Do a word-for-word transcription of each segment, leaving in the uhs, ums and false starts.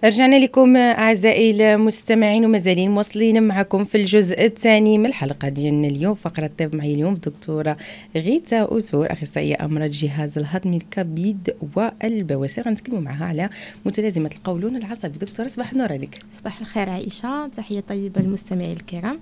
رجعنا لكم أعزائي المستمعين ومازالين موصلين معكم في الجزء الثاني من الحلقة ديالنا اليوم. فقرة طب معي اليوم دكتورة غيتا أثور، أخصائية أمراض الجهاز الهضمي الكبد والبواسير. غنتكلموا معها على متلازمة القولون العصبي. دكتورة صباح النور عليك. صباح الخير عائشة، تحية طيبة للمستمعين الكرام.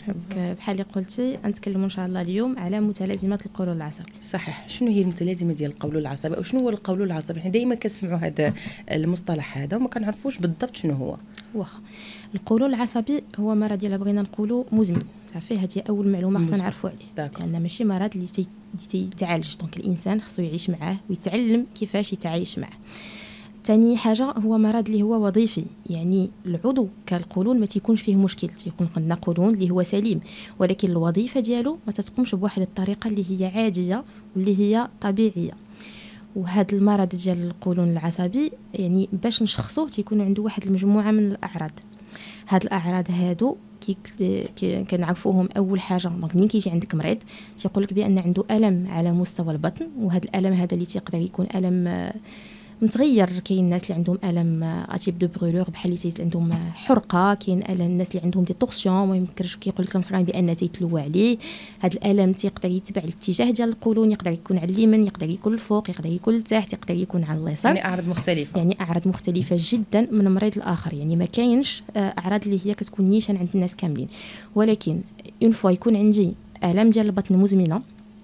بحال اللي قلتي نتكلموا إن شاء الله اليوم على متلازمة القولون العصبي. صحيح، شنو هي المتلازمة ديال القولون العصبي أو شنو هو القولون العصبي؟ حنا دائما كنسمعوا هذا المصطلح هذا وما كنعرفوش بالضبط شنو هو. واخا القولون العصبي هو مرض ديال بغينا نقولوا مزمن، صافي هذه اول معلومه خصنا نعرفوا عليه، لان ماشي مرض اللي تيتعالج، دونك الانسان خصو يعيش معاه ويتعلم كيفاش يتعايش معاه. ثاني حاجه هو مرض اللي هو وظيفي، يعني العضو كالقولون ما تيكونش فيه مشكل، تيكون عندنا قولون اللي هو سليم، ولكن الوظيفه ديالو ما تتقومش بواحد الطريقه اللي هي عاديه واللي هي طبيعيه. وهذا المرض ديال القولون العصبي يعني باش نشخصوه تيكون عنده واحد المجموعه من الاعراض. هاد الاعراض هادو كي كي كنعرفوهم اول حاجه دونك ملي كيجي عندك مريض تيقول لك بان عنده الم على مستوى البطن، وهذا الالم هذا اللي تيقدر يكون الم متغير. كاين الناس اللي عندهم الم اتيب دو برولور بحال اللي عندهم حرقه، كاين الم الناس اللي عندهم دي تورسيون ما يمكنش كيقول لك المصران بان تيتلوى عليه. هذا الالم تيقدر يتبع الاتجاه ديال القولون، يقدر يكون على اليمين، يقدر يكون الفوق، يقدر يكون لتحت، يقدر يكون على اليسار. يعني اعراض مختلفه، يعني اعراض مختلفه جدا من مريض لاخر، يعني ما كاينش اعراض اللي هي كتكون نيشان عند الناس كاملين. ولكن اون فوا يكون عندي الام ديال البطن مزمنه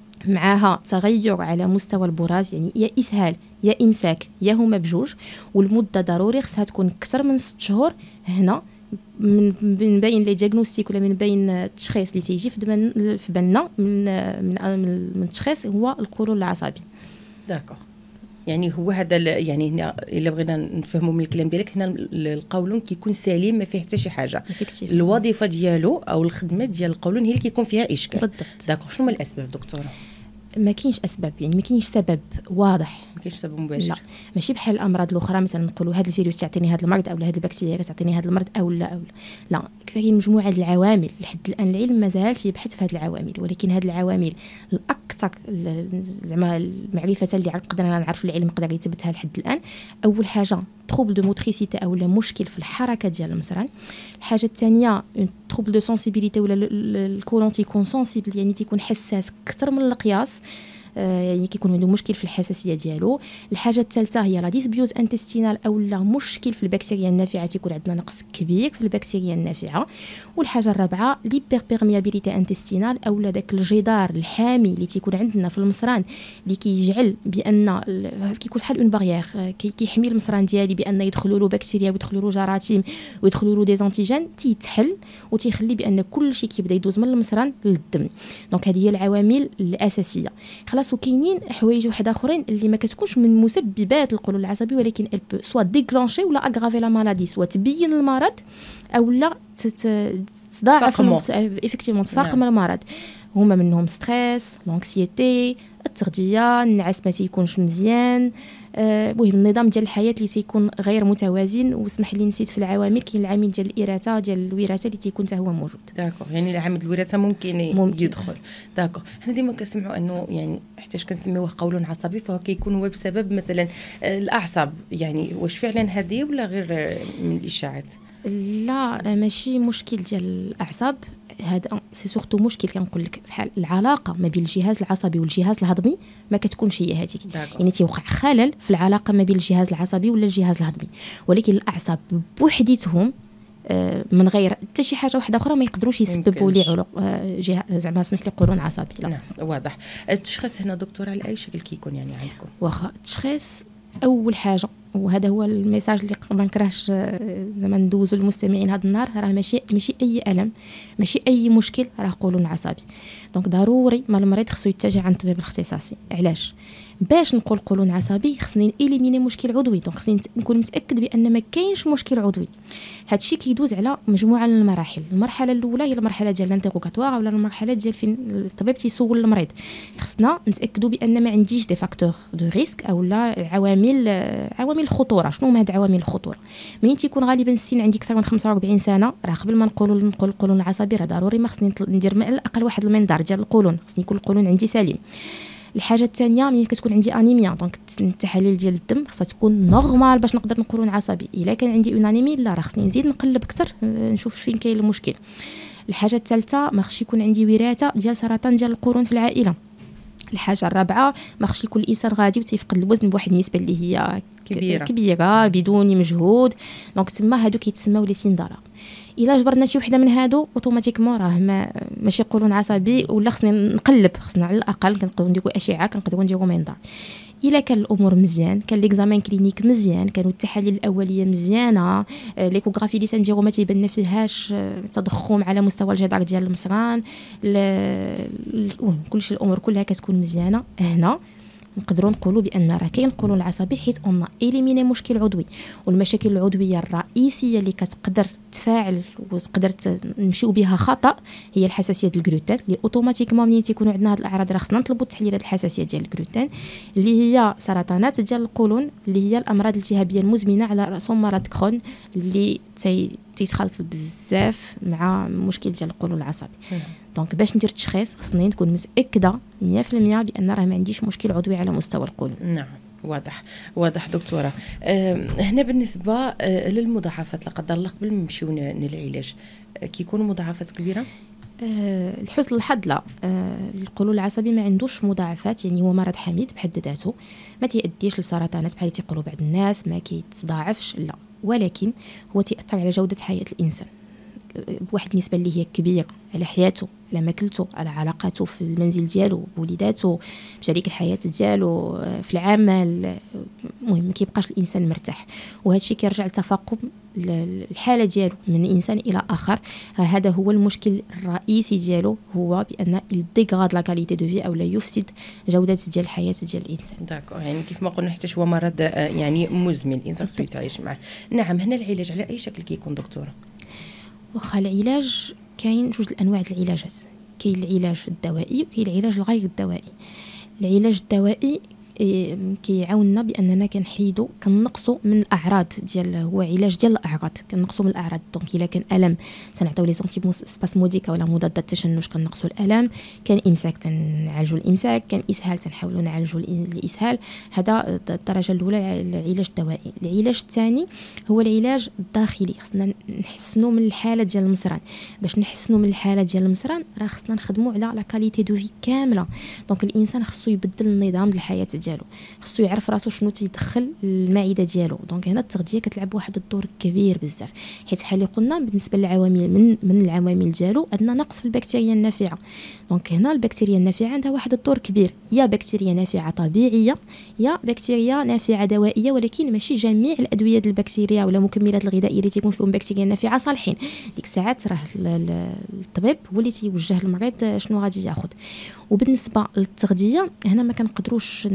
معها تغير على مستوى البراز، يعني يا اسهال يا امساك يا هما بجوج، والمده ضروري خصها تكون اكثر من ست شهور، هنا من بين لي دياغنوستيك ولا من بين التشخيص اللي تيجي في في بالنا من من من التشخيص هو القولون العصبي. داكوغ، يعني هو هذا يعني هنا الا بغينا نفهموا من الكلام ديالك هنا القولون كيكون سليم ما فيه حتى شي حاجه، الوظيفه ديالو او الخدمه ديال القولون هي اللي كيكون فيها اشكال. بالضبط. داكوغ، شنو هما الاسباب دكتوره؟ ما كاينش اسباب، يعني ما كاينش سبب واضح، ما كاينش سبب مباشر. لا ماشي بحال الامراض الاخرى، مثلا نقولوا هذا الفيروس تعطيني هذا المرض او هذه البكتيريا تعطيني هذا المرض او لا او لا, لا. كاين مجموعه العوامل، لحد الان العلم مازال تيبحث في هذه العوامل، ولكن هذه العوامل الاكثر زعما المعرفه اللي قدرنا نعرف العلم قدر يثبتها لحد الان. اول حاجه تروبل دو موتريسيتي او مشكل في الحركه ديال المصران. الحاجه الثانيه تروبل دو سنسيبيليتي ولا الكولون تيكون سنسيبل، يعني تيكون حساس اكثر من القياس، يعني كيكون عنده مشكل في الحساسيه ديالو. الحاجه الثالثه هي لا ديسبيوز انتستينال او لا مشكل في البكتيريا النافعه، تيكون عندنا نقص كبير في البكتيريا النافعه. والحاجه الرابعه ليبر بيرميابيليتي انتستينال او لا داك الجدار الحامي اللي تيكون عندنا في المصران اللي كيجعل بان كيكون بحال اون باريير كيحمي المصران ديالي بان يدخلوا له بكتيريا ويدخلوا له جراثيم ويدخلوا له دي زانتيجين، تيتحل وتيخلي بان كل شيء كيبدا يدوز من المصران للدم. دونك هذه هي العوامل الاساسيه. خلاص، وكاينين حوايج واحد اخرين اللي ما كتكونش من مسببات القولون العصبي، ولكن ال بو سوا ديكلانشي ولا اغرافي لا مالادي، سوا تبين المرض او لا تضاعف افكتيفمون تفاقم المرض. هما منهم ستريس، لونكسيتي، التغذيه، النعاس ما تيكونش مزيان، المهم النظام ديال الحياه اللي تيكون غير متوازن. واسمح لي نسيت في العوامل، كاين العامل ديال الإراثة ديال الوراثه اللي تيكون حتى هو موجود. داكوغ، يعني العامل الوراثه ممكن, ممكن يدخل. داكوغ، حنا ديما كنسمعوا انه يعني حتى كنسميوه قولون عصبي فهو كيكون هو بسبب مثلا الاعصاب، يعني واش فعلا هذه ولا غير من الاشاعات؟ لا ماشي مشكل ديال الاعصاب، هذا سي سورتو مشكل كنقول لك بحال العلاقه ما بين الجهاز العصبي والجهاز الهضمي ما كتكونش هي هذيك، يعني تيوقع خلل في العلاقه ما بين الجهاز العصبي ولا الجهاز الهضمي. ولكن الاعصاب بوحديتهم من غير حتى شي حاجه واحده اخرى ما يقدروش يسببوا لي علق زعما سمح لي قولون عصبي. لا نعم واضح. التشخيص هنا دكتوره على اي شكل كيكون يعني عندكم؟ واخا التشخيص اول حاجه، وهذا هو الميساج اللي ما نكرهش زعما ندوزو للمستمعين هذا النهار، راه ماشي ماشي اي الم ماشي اي مشكل راه قولون عصبي. دونك ضروري ما المريض خصو يتجه عند الطبيب الاختصاصي. علاش؟ باش نقول قولون عصبي خصني اليميني مشكل عضوي، دونك خصني نكون متاكد بان ما كاينش مشكل عضوي. هذا الشيء كيدوز على مجموعه من المراحل. المرحله الاولى هي المرحله ديال الانتيغوكاتوار ولا المرحله ديال فين الطبيب تيسول المريض. خصنا نتاكدوا بان ما عنديش دي فاكتور دو ريسك او لا عوامل عوامل الخطوره. شنو هما هاد عوامل الخطوره؟ منين تيكون غالبا السن عندي اكثر من خمسة وأربعين سنه، راه قبل ما نقولوا نقول القولون العصبي راه ضروري ما خصني ندير على الاقل واحد المنظار ديال القولون، خصني يكون القولون عندي سليم. الحاجه الثانيه ملي كتكون عندي انيميا دونك التحاليل ديال الدم خصها تكون نورمال باش نقدر نقولون عصبي. الا كان عندي اون انيمي لا راه خصني نزيد نقلب اكثر نشوف فين كاين المشكل. الحاجه الثالثه ما خصش يكون عندي وراثه ديال سرطان ديال القولون في العائله. الحاجه الرابعه ما خصش يكون الانسان غادي وتيفقد الوزن بواحد النسبه اللي هي كبيره كبيره بدون مجهود. دونك تما هادو كيتسموا لي سيندرام. الا جبرنا شي وحده من هادو اوتوماتيكمون راه ما ماشي قولون عصبي ولا خصني نقلب. خصنا على الاقل كنقدروا نديروا اشعه كنقدروا نديروا منظار. الا كان الامور مزيان كان ليكزامان كلينيك مزيان كانوا التحاليل الاوليه مزيانه ليكوغرافي اللي تنديروا ما تيبان فيهاش تضخم على مستوى الجدار ديال المصران المهم كلشي الامور كلها كتكون مزيانه هنا نقدروا نقولوا بان راه كاين القولون العصبي حيت اون اليميني مشكل عضوي. والمشاكل العضويه الرئيسيه اللي كتقدر تفاعل وتقدر نمشيو بها خطا هي الحساسيه ديال الجلوتين اللي اوتوماتيكمون ملي تيكونوا عندنا هاد الاعراض راه خصنا نطلبوا تحليل الحساسيه ديال الجلوتين اللي هي سرطانات ديال القولون اللي هي الامراض الالتهابيه المزمنه على راسهم مرض كرون اللي تي تيتخلط بزاف مع مشكل ديال القولون العصبي. دونك باش ندير التشخيص خصني نكون متاكده مية في المية بان راه ما عنديش مشكل عضوي على مستوى القولون. نعم واضح واضح دكتوره. هنا بالنسبه أه للمضاعفات لا قدر الله قبل ما نمشيو للعلاج كيكونوا مضاعفات كبيره؟ أه لحسن الحظ لا. أه القولون العصبي ما عندوش مضاعفات يعني هو مرض حميد بحد ذاته ما تيأديش لسرطانات بحال تيقولوا بعض الناس ما كيتضاعفش لا ولكن هو تيأثر على جوده حياه الانسان بواحد النسبه اللي هي كبيره على حياته على ماكلته على علاقاته في المنزل ديالو بوليداته بشريك الحياه ديالو في العمل. المهم ما كيبقاش الانسان مرتاح وهذا الشيء كيرجع لتفاقم الحاله ديالو من انسان الى اخر. هذا هو المشكل الرئيسي ديالو هو بان الديغراد لا كاليتي دو في او لا يفسد جوده ديال الحياه ديال الانسان. داكو يعني كيف ما قلنا حتى هو مرض يعني مزمن الانسان خصو يتعايش معه. نعم هنا العلاج على اي شكل كيكون دكتوره؟ واخا العلاج كاين جوج الانواع ديال العلاجات كاين العلاج الدوائي وكاين العلاج الغير الدوائي. العلاج الدوائي كيعاوننا باننا كنحيدوا كنقصوا من الاعراض ديال هو علاج ديال الاعراض كنقصوا من الاعراض. دونك الا كان الم تنعطيو لي سونتي سباسموديكا ولا مضادات التشنج كنقصوا الالم. كان امساك تنعالجوا الامساك. كان اسهال تنحاولوا نعالجوا الاسهال. هذا الدرجه الاولى العلاج الدوائي. العلاج الثاني هو العلاج الداخلي. خصنا نحسنوا من الحاله ديال المصران. باش نحسنوا من الحاله ديال المصران راه خصنا نخدموا على لا كاليتي دو في كامله. دونك الانسان خصو يبدل النظام ديال الحياه ديالو خصو يعرف راسو شنو تيدخل المعده ديالو. دونك هنا التغذيه كتلعب واحد الدور كبير بزاف حيت بحال اللي قلنا بالنسبه للعوامل من من العوامل ديالو عندنا نقص في البكتيريا النافعه. دونك هنا البكتيريا النافعه عندها واحد الدور كبير يا بكتيريا نافعه طبيعيه يا بكتيريا نافعه دوائيه ولكن ماشي جميع الادويه ديال البكتيريا ولا مكملات الغذائيه اللي تيكون فيهم بكتيريا نافعه صالحين. ديك الساعات راه الطبيب هو اللي تيوجه المريض شنو غادي ياخذ. وبالنسبه للتغذيه هنا ما كنقدروش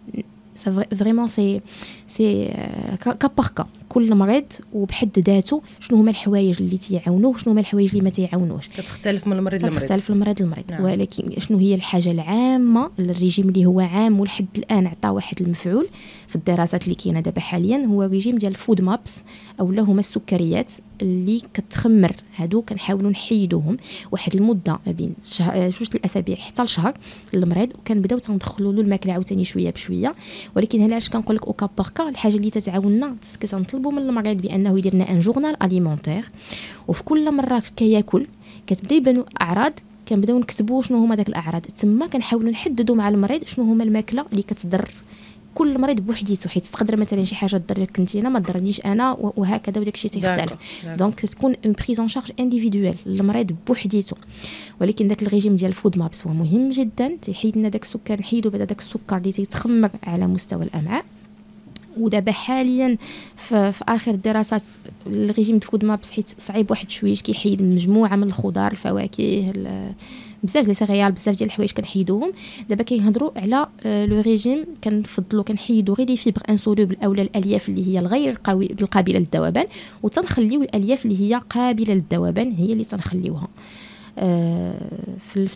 فريمون سي سي كاباركا كل مريض وبحد ذاته شنو هما الحوايج اللي تيعاونوه شنو هما الحوايج اللي ما تيعاونوش. كتختلف من المريض للمريض كتختلف المريض للمريض. نعم. ولكن شنو هي الحاجه العامه الريجيم اللي هو عام ولحد الان عطى واحد المفعول في الدراسات اللي كاينه دابا حاليا هو ريجيم ديال الفود مابس او لا هما السكريات اللي كتخمر. هادو كنحاولوا نحيدوهم واحد المده ما بين جوج الاسابيع حتى لشهر للمريض وكنبداو تندخلوا له الماكله عاوتاني شويه بشويه. ولكن علاش كنقول لك اوكا باركا الحاجه اللي تتعاوننا تنطلبوا من المريض بانه يدير لنا ان جورنال اليمونتير وفي كل مره كياكل كتبدا يبانوا اعراض كنبداو نكتبوا شنو هما داك الاعراض. تما كنحاولوا نحددوا مع المريض شنو هما الماكله اللي كتضر كل مريض بوحديته حيت تقدر مثلا شي حاجه تضرك انتينا ما تضرنيش انا وهكذا وداك الشيء تيختلف. دونك تكون اون بريزون شارج انديفيدوال للمريض بوحديته. ولكن داك الريجيم ديال الفود مابس هو مهم جدا تيحيد لنا داك السكر نحيدوا بعدا داك السكر اللي تيتخمر على مستوى الامعاء. ودابا حاليا في, في اخر الدراسات الريجيم الفود مابس حيت صعيب واحد شويش كيحيد مجموعه من الخضار الفواكه بزاف ديال السيريال بزاف ديال الحوايج كنحيدوهم. دابا كيهضروا على لو ريجيم كنفضلوا كنحيدوا غير لي فيبر انسولوبل اولا الالياف اللي هي الغير قابله للذوبان وتنخليو الالياف اللي هي قابله للذوبان هي اللي تنخليوها. آه في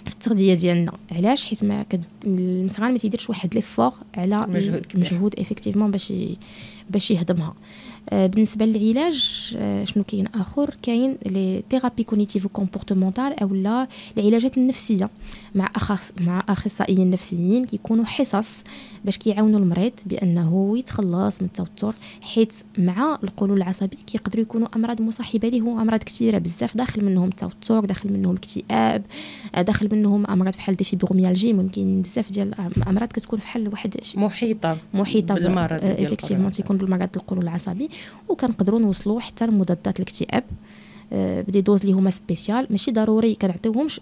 في التغذيه ديالنا. علاش؟ حيت ما كد... المسغان ما تيديرش واحد ليفور على مجهود مجهود افيكتيفمون باش باش يهضمها. بالنسبه للعلاج شنو كاين اخر؟ كاين لي ثيرابي كوغنيتيف كومبورتمونتال او لا العلاجات النفسيه مع اخص مع اخصائيين نفسيين كيكونوا حصص باش كيعاونوا المريض بانه يتخلص من التوتر، حيت مع القولون العصبي كيقدروا يكونوا امراض مصاحبه ليه، امراض كثيره بزاف، داخل منهم التوتر، داخل منهم اكتئاب، داخل منهم امراض بحال دي فيبروميالجي، ممكن بزاف ديال الامراض كتكون بحال واحد محيطه محيطه بالمرض ديال افيكتيفمون تيكون بالمرض القولون العصبي. وكنقدروا نوصلوا حتى لمضادات الاكتئاب بدي دوز اللي هما سبيسيال، ماشي ضروري كنعطيوهمش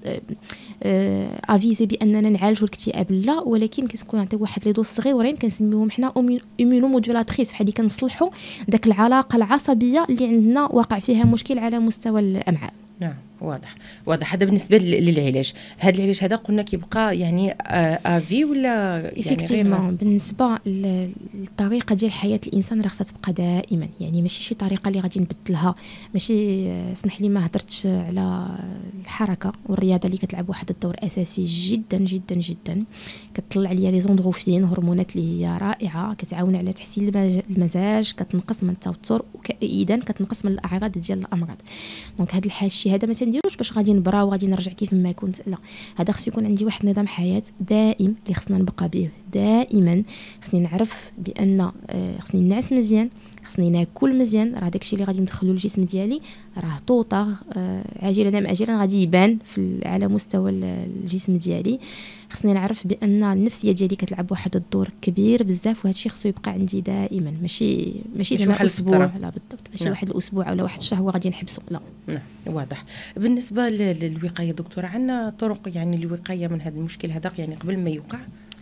افيزي باننا نعالجوا الاكتئاب لا، ولكن كنكون نعطيو واحد لي دوز صغيورين كنسميوهم حنا ايمونو مودولاتريس، بحال اللي كنصلحوا داك العلاقه العصبيه اللي عندنا واقع فيها مشكل على مستوى الامعاء. نعم واضح واضح. هذا بالنسبه للعلاج. هذا العلاج هذا قلنا كيبقى يعني افي ولا افيكتيفمون يعني بالنسبه للطريقه ديال حياه الانسان راه خصها تبقى دائما، يعني ماشي شي طريقه اللي غادي نبدلها. ماشي اسمح لي ما هضرتش على الحركه والرياضه اللي كتلعب واحد الدور اساسي جدا جدا جدا، كتطلع ليا لي زوندروفين، هرمونات اللي هي رائعه كتعاون على تحسين المزاج، كتنقص من التوتر، واذا كتنقص من الاعراض ديال الامراض. دونك هذا الشيء هذا ما نديروش باش غادي نبرا وغادي نرجع كيف ما كنت، لا، هذا خص يكون عندي واحد نظام حياه دائم اللي خصنا نبقى به دائما. خصني نعرف بان خصني نعس مزيان، خصني ناكل مزيان، راه داكشي اللي غادي ندخلو للجسم ديالي راه طوطه عاجلا ام اجلا غادي يبان في على مستوى الجسم ديالي. خصني نعرف بان النفسيه ديالي كتلعب واحد الدور كبير بزاف، وهذا الشيء خصو يبقى عندي دائما، ماشي ماشي ديما اسبوع، لا بالضبط ماشي واحد الاسبوع ولا واحد الشهر غادي نحبسو، لا. نعم واضح. بالنسبه للوقايه دكتوره، عندنا طرق يعني الوقايه من هذا المشكل هذا يعني قبل ما يوقع؟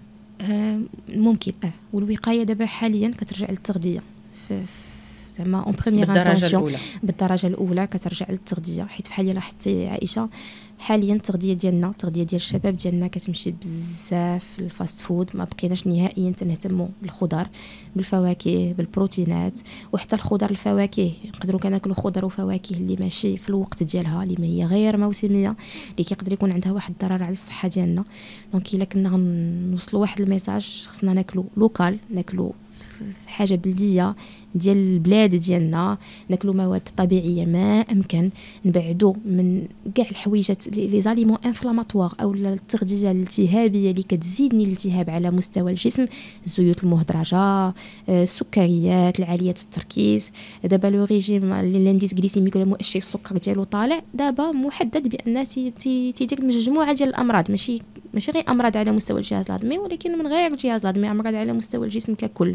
آه ممكن اه والوقايه دابا حاليا كترجع للتغذيه زعما اون بروميير انتونسيون بالدرجه الاولى كترجع للتغذيه، حيت بحال اللي لاحظتي عائشه حاليا التغذيه ديالنا التغذيه ديال الشباب ديالنا كتمشي بزاف الفاست فود، ما بقيناش نهائيا تنهتموا بالخضر بالفواكه بالبروتينات، وحتى الخضر الفواكه نقدروا كناكلوا خضر وفواكه اللي ماشي في الوقت ديالها، اللي هي غير موسميه، اللي كيقدر يكون عندها واحد الضرر على الصحه ديالنا. دونك الا كنا نوصلوا واحد الميساج خصنا ناكلوا لوكال، ناكلوا حاجه بلديه ديال البلاد ديالنا، ناكلوا مواد طبيعيه ما امكن، نبعدوا من كاع الحويجات لي زاليمون انفلاماتوار او التغذيه الالتهابيه اللي كتزيدني الالتهاب على مستوى الجسم، الزيوت المهدرجه، السكريات العاليه التركيز. دابا لو ريجيم لانديس غليسيميك ولا مؤشر السكر ديالو طالع دابا محدد بان تيدير مجموعه ديال الامراض، ماشي ماشي غير امراض على مستوى الجهاز الهضمي، ولكن من غير الجهاز الهضمي امراض على مستوى الجسم ككل.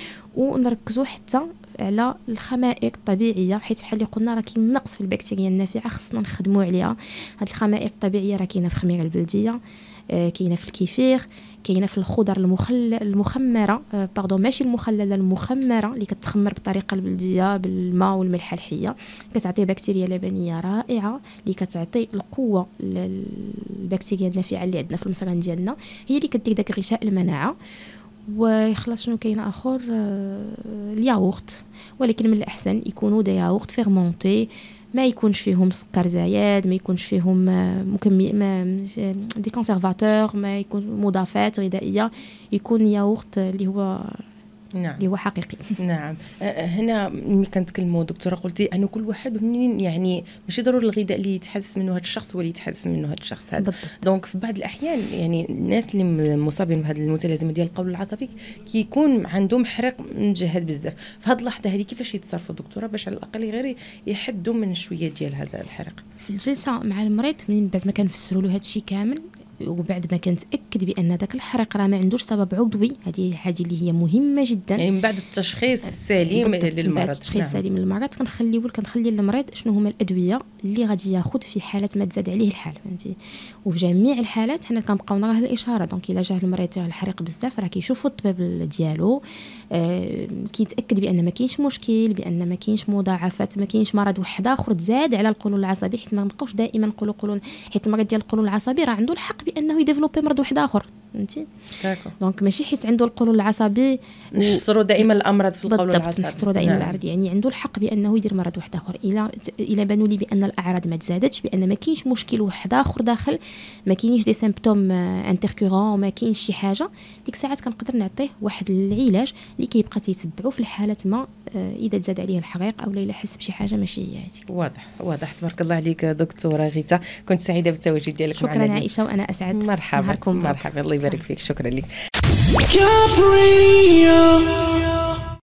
ونركزوا حتى على الخمائر الطبيعيه، حيت بحال اللي قلنا راه كاين نقص في البكتيريا النافعه خصنا نخدموا عليها. هاد الخمائر الطبيعيه راه كاينه في خميره البلديه، آه كاينه في الكيفير، كاينه في الخضر المخل المخمره آه باردون ماشي المخلله المخمره اللي كتخمر بالطريقه البلديه بالماء والملح الحيه، كتعطي بكتيريا لبنيه رائعه اللي كتعطي القوه للبكتيريا النافعه اللي عندنا في المصران ديالنا، هي اللي كدير داك غشاء المناعه. ويخلص شنو كاين اخر؟ آه الياغورت، ولكن من الاحسن يكونوا دي ياغورت فيرمونتي، ما يكونش فيهم سكر زايد، ما يكونش فيهم مكمي ما دي كونسيرفاتور، ما يكون مضافات غذائيه، يكون ياغورت اللي هو نعم اللي هو حقيقي. نعم. هنا ملي كنتكلموا دكتوره قلتي انه كل واحد يعني ماشي ضروري الغذاء اللي يتحسس منه هذا الشخص هو اللي يتحسس منه هذا الشخص هذا. دونك في بعض الاحيان يعني الناس اللي مصابين بهذه المتلازمه ديال القولون العصبي كيكون عندهم حرق مجهد بزاف، في هذه اللحظه هذه كيفاش يتصرفوا دكتوره باش على الاقل غير يحدوا من شويه ديال هذا الحرق؟ في الجلسه مع المريض من بعد ما كنفسروا له هذا الشيء كامل، وبعد ما كنتاكد بان داك الحرق راه ما عندوش سبب عضوي، هذه حاجه اللي هي مهمه جدا، يعني من بعد التشخيص السليم للمرض، من بعد التشخيص نعم. السليم للمرض كنخليو كنخلي المريض شنو هما الادويه اللي غادي ياخذ في حاله ما تزاد عليه الحال، فهمتي. وفي جميع الحالات حنا كنبقاو نراه الاشاره، دونك الا جاه المريض جاه الحريق بزاف راه كيشوفوا الطبيب ديالو، آه كيتاكد بان ما كاينش مشكل، بان ما كاينش مضاعفات، ما كاينش مرض واحد اخر تزاد على القولون العصبي، حيت ما نبقاوش دائما نقولوا قولون، حيت المريض ديال القولون العصبي راه عنده الحق بانه يديفلوبي مرض واحد اخر، فهمتي. داكو دونك ماشي حيت عنده القولون العصبي نحصروا دائما الامراض في القولون العصبي، نحصروا دائما نعم. العرض يعني عنده الحق بانه يدير مرض واحد اخر. الى الى بانوا لي بان الاعراض ما تزادتش، بان ما كاينش مشكل واحد اخر داخل، ما كاينينش دي سيمبتوم انتركورون، ما كاينش شي حاجه، ديك الساعات كنقدر نعطيه واحد العلاج اللي كيبقى تيتبعو في الحاله ما اذا تزاد عليه الحريق او الا حس بشي حاجه ماشي هي هذه. واضح واضح. تبارك الله عليك دكتوره غيتا، كنت سعيده بالتواجد ديالك معنا. شكرا عائشه، وانا اسعد. مرحبا مرحبا، الله يبارك فيك، شكرا لك.